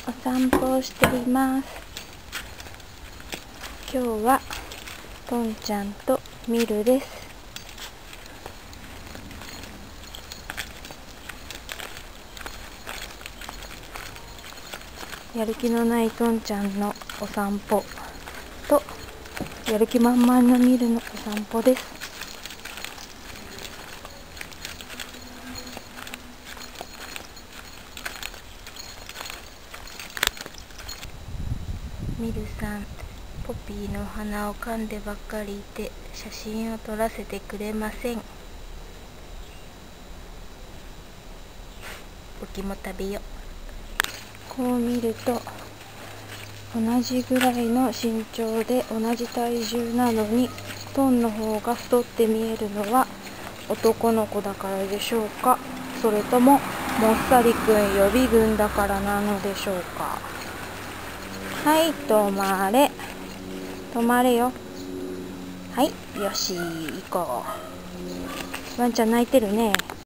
お散歩をしています。今日はトンちゃんとミルです。やる気のないトンちゃんのお散歩とやる気満々のミルのお散歩です。ミルさん、ポピーの花を噛んでばっかりいて写真を撮らせてくれません。ポキも食べよ。こう見ると同じぐらいの身長で同じ体重なのにトンの方が太って見えるのは男の子だからでしょうか、それとももっさりくん予備軍だからなのでしょうか。はい、止まれ。止まれよ。はい、よし、行こう。ワンちゃん泣いてるね。